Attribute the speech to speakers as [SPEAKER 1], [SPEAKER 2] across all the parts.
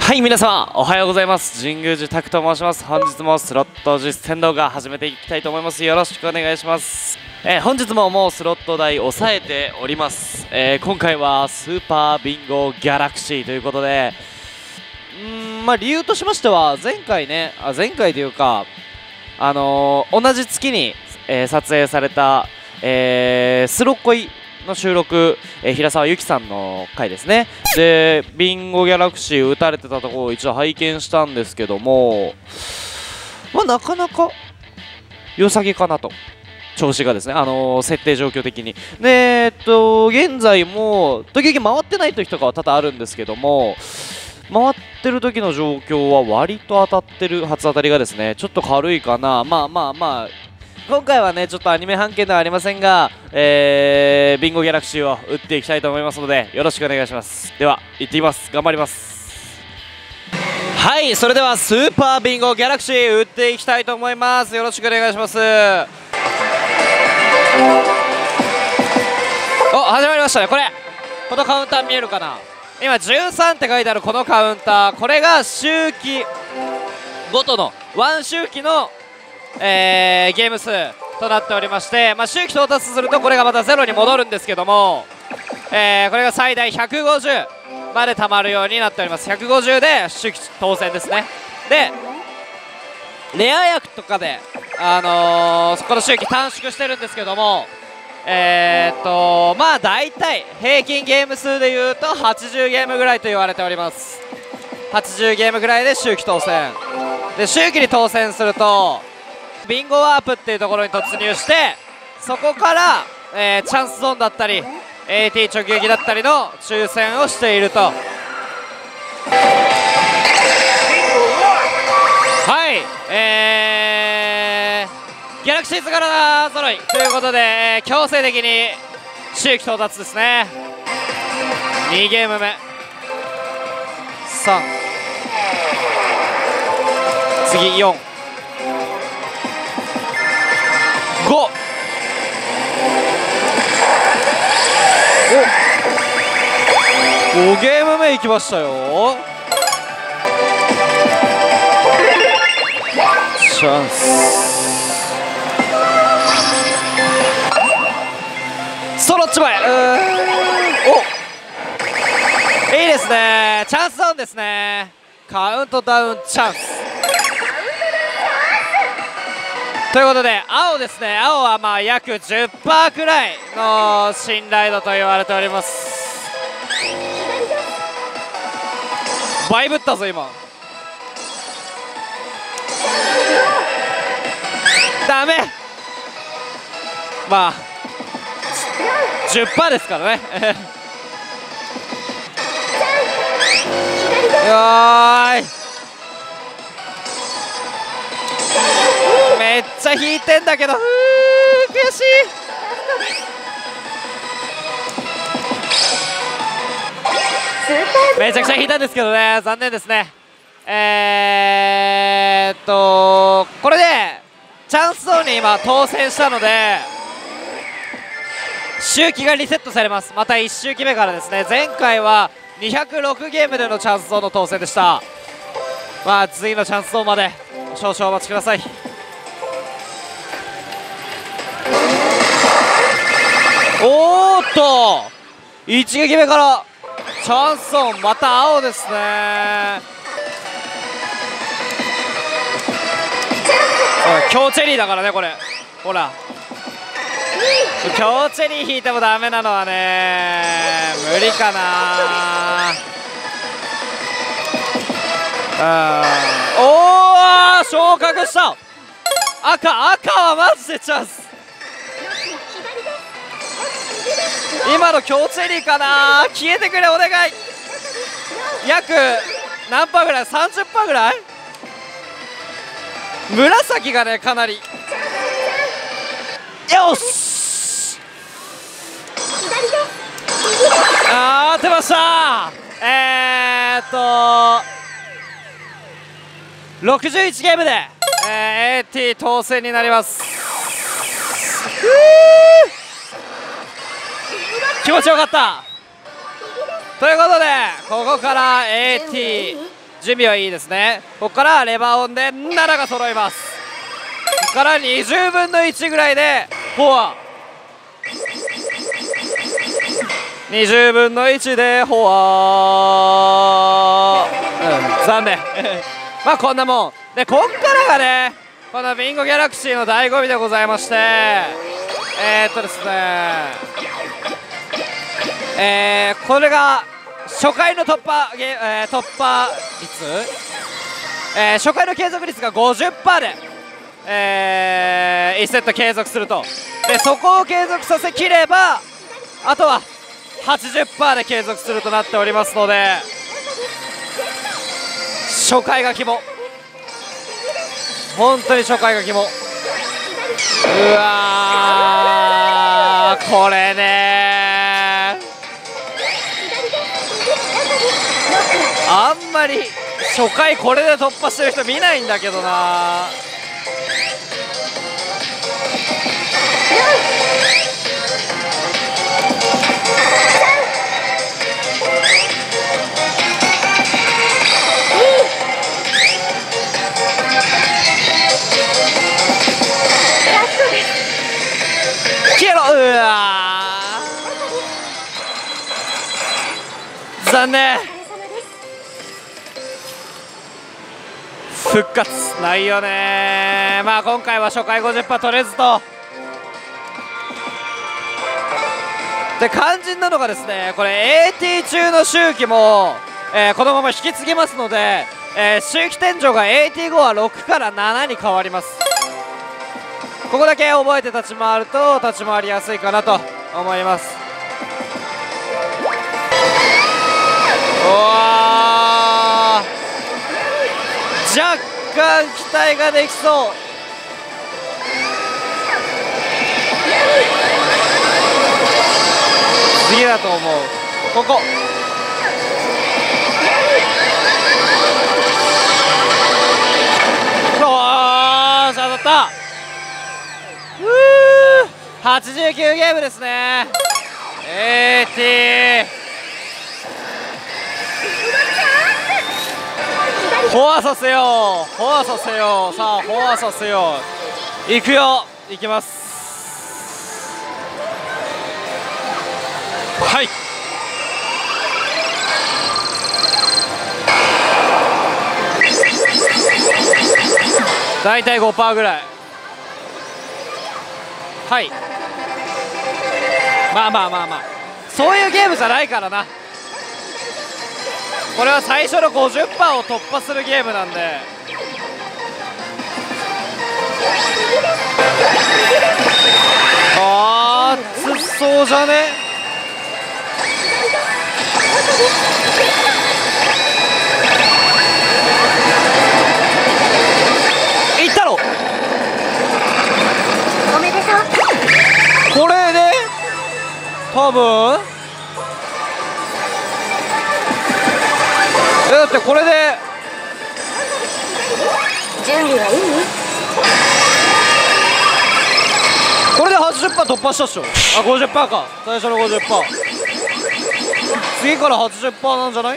[SPEAKER 1] はい、皆様おはようございます。神宮寺拓と申します。本日もスロット実践動画始めていきたいと思います。よろしくお願いします。本日ももうスロット台抑えております。今回はスーパービンゴギャラクシーということで、理由としましては前回というか同じ月に、撮影された、スロッコイの収録、平沢由紀さんの回ですね。でビンゴギャラクシー打たれてたところを一度拝見したんですけども、なかなか良さげかなと、調子がですね、設定状況的に。で現在も時々回ってない時とかは多々あるんですけども、回ってる時の状況は割と当たってる、初当たりがですねちょっと軽いかな。今回はねちょっとアニメ半径ではありませんが、ビンゴギャラクシーを打っていきたいと思いますのでよろしくお願いします。では行ってきます。頑張ります。はい、それではスーパービンゴギャラクシー打っていきたいと思います。よろしくお願いします。始まりましたね。このカウンター見えるかな。今13って書いてあるこのカウンター、これが周期ごとの1周期のゲーム数となっておりまして、周期到達するとこれがまたゼロに戻るんですけども、これが最大150までたまるようになっております。150で周期当選ですね。でレア役とかで、そこの周期短縮してるんですけども、大体平均ゲーム数でいうと80ゲームぐらいと言われております。80ゲームぐらいで周期当選で、周期に当選するとビンゴワープっていうところに突入して、そこから、チャンスゾーンだったり AT 直撃だったりの抽選をしていると。はい、ギャラクシーズ柄揃いということで、強制的に周期到達ですね。2ゲーム目3、次4、5ゲーム目いきましたよ。チャンス、ストロッチ前、いいですね。チャンスゾーンですね。カウントダウンチャンスということで、青ですね。青は約 10% くらいの信頼度と言われております。倍ぶったぞ今。ダメ。10% ですからねよーい、めっちゃ引いてんだけど、悔しい。めちゃくちゃ引いたんですけどね、残念ですね。これでチャンスゾーンに今当選したので周期がリセットされます。また1周期目からですね。前回は206ゲームでのチャンスゾーンの当選でした。次のチャンスゾーンまで少々お待ちください。おーっと1撃目からチャンスゾーン、また青ですね。強チェリーだからねこれ。ほら強チェリー引いてもダメなのはね無理かな。おお昇格した。赤はマジでチャンス。今の強チェリーかな。消えてくれお願い。約何パーぐらい、 30% ぐらい。紫がねかなり。よし、当てました。61ゲームで、AT 当選になります。気持ちよかった。ということでここから AT 準備はいいですね。ここからレバーオンで7が揃います。ここから20分の1ぐらいでフォア、20分の1でフォア、残念まあこんなもんで、こっからがねこのビンゴギャラクシーの醍醐味でございまして、ですねこれが初回の突破率、初回の継続率が 50% で、1セット継続すると。でそこを継続させきればあとは 80% で継続するとなっておりますので、初回が肝、本当に初回が肝。うわー、これねあんまり初回これで突破してる人見ないんだけどな。消えろ。うわー、残念。復活ないよね。まあ今回は初回 50% 取れずと。で肝心なのがですね、これ AT 中の周期も、このまま引き継ぎますので、周期天井が AT5 は6から7に変わります。ここだけ覚えて立ち回ると立ち回りやすいかなと思います。おー、若干期待ができそう。次だと思う。ここおー、当たった。89ゲームですね。AT フォアさせよう、フォアさせよう、さあフォアさせよう。いくよ、いきます。はい、だいたい 5% ぐらい。はい、まあまあまあまあそういうゲームじゃないからな。これは最初の 50% を突破するゲームなんで。あー、熱そうじゃね。いったろ。
[SPEAKER 2] おめでとう。
[SPEAKER 1] これで多分だってこれで
[SPEAKER 2] 準備はいい？
[SPEAKER 1] これで 80% 突破したっしょ。あ、50% か、最初の 50%。次から 80% なんじゃない？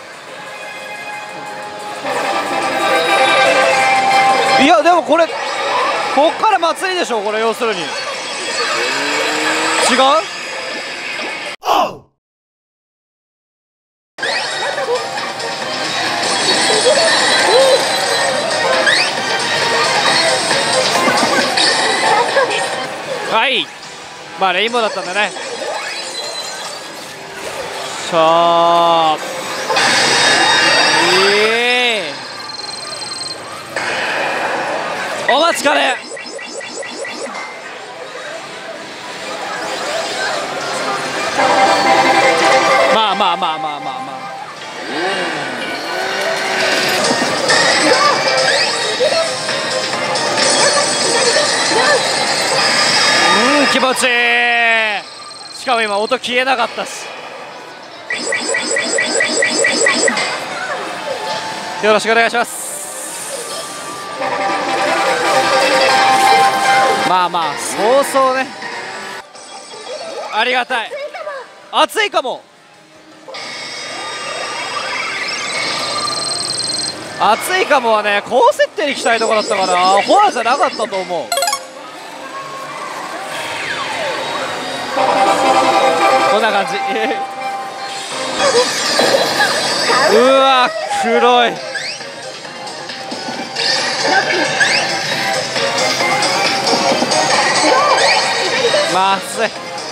[SPEAKER 1] いやでもこれこっからまずいでしょ、これ。要するに違う。はい、まあレインボーだったんだね。さあ、お待ちかね。まあまあまあまあまあまあ、気持ちいい。しかも今音消えなかったし。よろしくお願いします。まあまあそうそうね、ありがたい。熱いかも。 熱いかもはね、高設定に来たいとこだったかな。フォアじゃなかったと思う。こんな感じうわ黒い。まずい。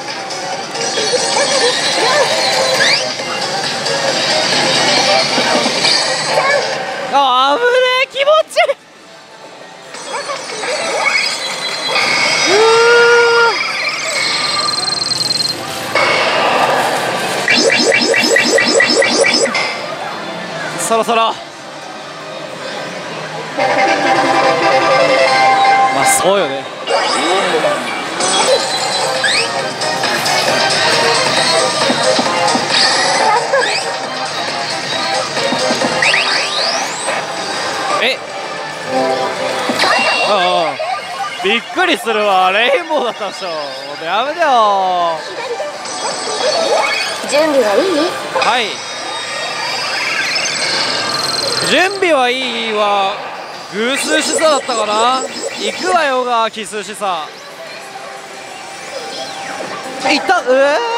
[SPEAKER 1] あぶねえ、気持ちいい。そろそろまあそうよね。えああびっくりするわ。レインボーだったでしょ。やめてよ。
[SPEAKER 2] 準備はいい？
[SPEAKER 1] はい、準備はいいわ。偶数しさだったかな。行くわよが奇数しさ。いった。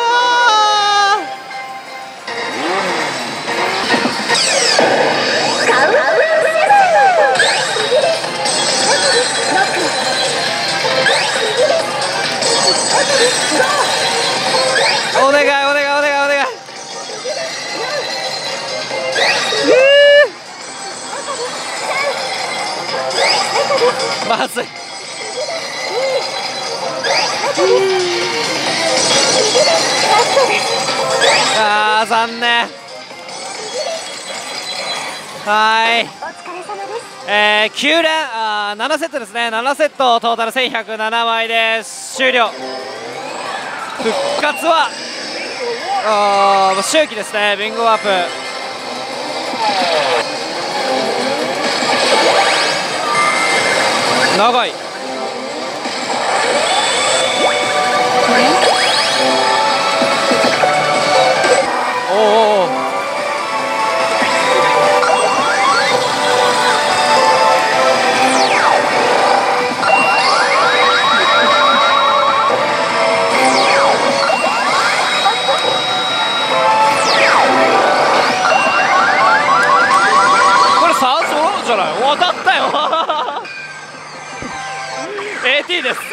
[SPEAKER 1] お願いお願いお願いお願い。まずい。あー残念。はい、9連7セットですね。7セットトータル1107枚で終了。復活は周期ですね。ビンゴワープ長い。おおこれサーソロじゃない。当たったよAT です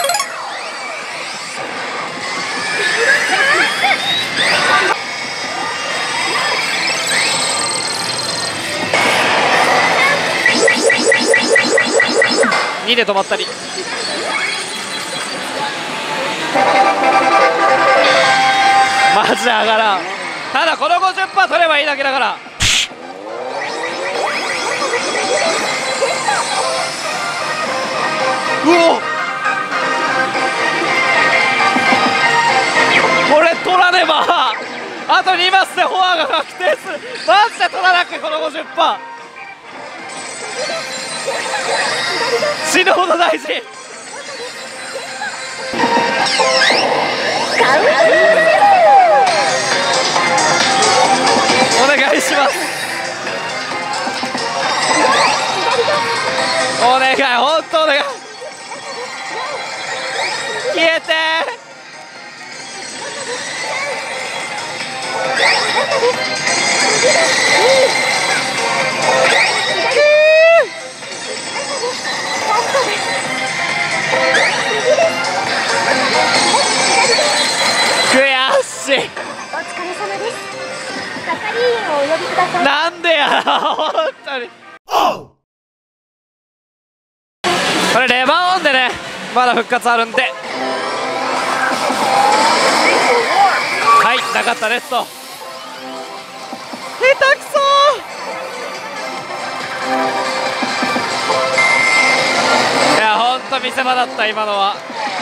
[SPEAKER 1] 2で止まったり。マジ上がらん。ただこの 50% 取ればいいだけだから。うおこれ取らねばあと2マスでフォアが確定する。マジで取らなきゃこの 50%。 死ぬほど大事。お願いします。お願い、本当お願い。消えて悔しい。
[SPEAKER 2] お疲れ様です。係員をお呼びください。
[SPEAKER 1] なんでや本当に。これレバーオンでね、まだ復活あるんで。はい、なかったですと。下手くそー。いやほんと見せ場だった今のは。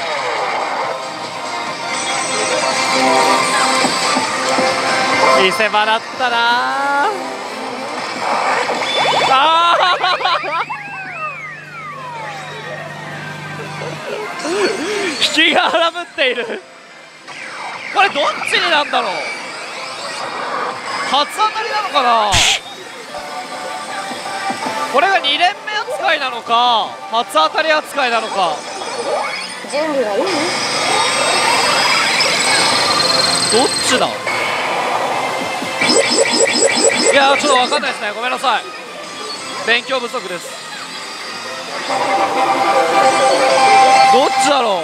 [SPEAKER 1] 見せ場だったなあ引きが荒ぶっている。これどっちになんだろう。初当たりなのかな。 これが2連目扱いなのか初当たり扱いなのか。
[SPEAKER 2] 準備はいい？
[SPEAKER 1] どっちだ。いやちょっと分かんないですね、ごめんなさい、勉強不足です。どっちだろう。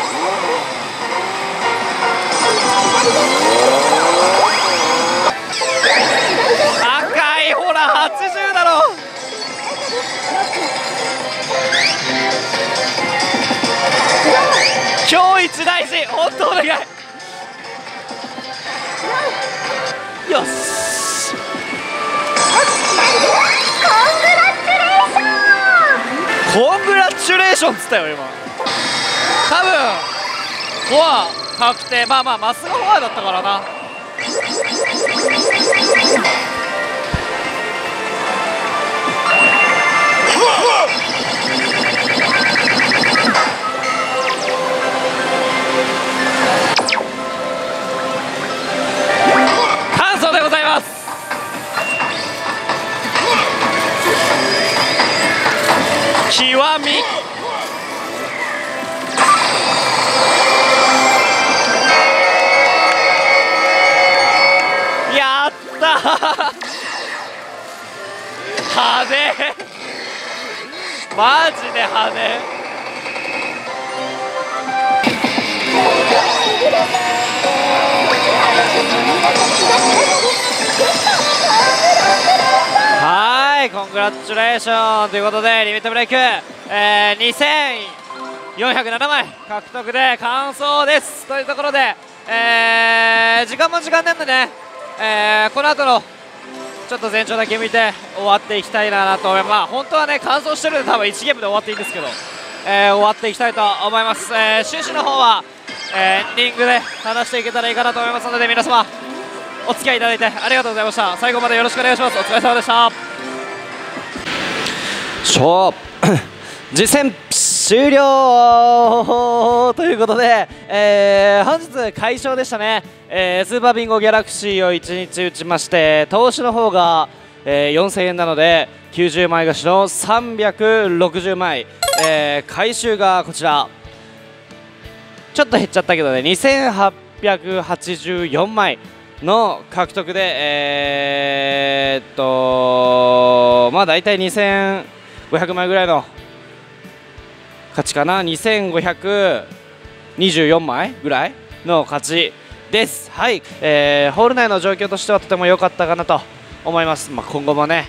[SPEAKER 1] 赤い、ほら80だろ。今日一大事、本当お願い。よし、コングラチュレーションっつったよ今。多分フォア確定。まあまあマスがフォアだったからな。完走でございます。極み。やったー派手、マジで派手。はい、コングラチュレーションということでリミットブレイク、2407枚獲得で完走ですというところで、時間も時間なんでね、この後のちょっと前兆だけ見て終わっていきたいなと思います。まあ本当はね完走してるんで多分1ゲームで終わっていいんですけど、終わっていきたいと思います。終始の方は、エンディングで話していけたらいいかなと思いますので、皆様お付き合いいただいてありがとうございました。最後までよろしくお願いします。お疲れ様でした。実戦終了ということで、本日快勝でしたね。スーパービンゴギャラクシーを1日打ちまして、投資の方が、4000円なので90枚貸しの360枚、回収がこちらちょっと減っちゃったけどね、2884枚の獲得で、まあ大体2500枚ぐらいの勝ちかな。2524枚ぐらいの勝ちです。はい、ホール内の状況としてはとても良かったかなと思います。まあ、今後もね、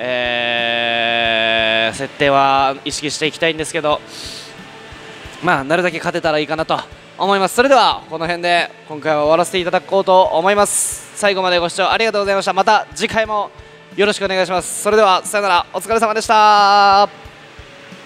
[SPEAKER 1] 設定は意識していきたいんですけど、まあなるだけ勝てたらいいかなと思います。それではこの辺で今回は終わらせていただこうと思います。最後までご視聴ありがとうございました。また次回もよろしくお願いします。それではさよなら、お疲れ様でした。